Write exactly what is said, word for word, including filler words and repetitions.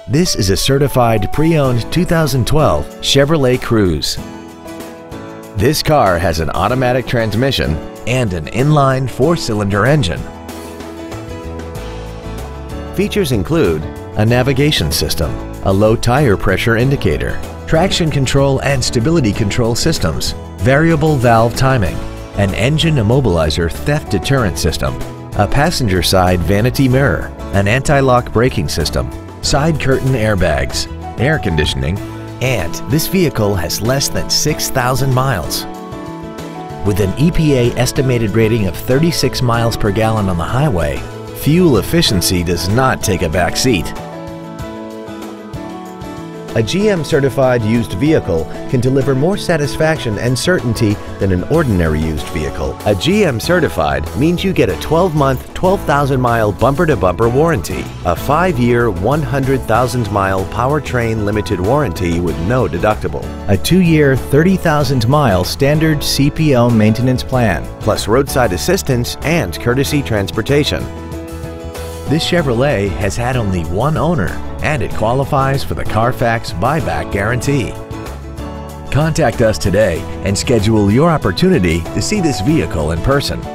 This is a certified pre-owned two thousand twelve Chevrolet Cruze. This car has an automatic transmission and an inline four-cylinder engine. Features include a navigation system, a low tire pressure indicator, traction control and stability control systems, variable valve timing, an engine immobilizer theft deterrent system, a passenger side vanity mirror, an anti-lock braking system, side curtain airbags, air conditioning, and this vehicle has less than six thousand miles. With an E P A estimated rating of thirty-six miles per gallon on the highway, fuel efficiency does not take a back seat. A G M-certified used vehicle can deliver more satisfaction and certainty than an ordinary used vehicle. A G M-certified means you get a twelve month, twelve thousand mile bumper-to-bumper warranty, a five year, one hundred thousand mile powertrain limited warranty with no deductible, a two year, thirty thousand mile standard C P O maintenance plan, plus roadside assistance and courtesy transportation. This Chevrolet has had only one owner, and it qualifies for the Carfax buyback guarantee. Contact us today and schedule your opportunity to see this vehicle in person.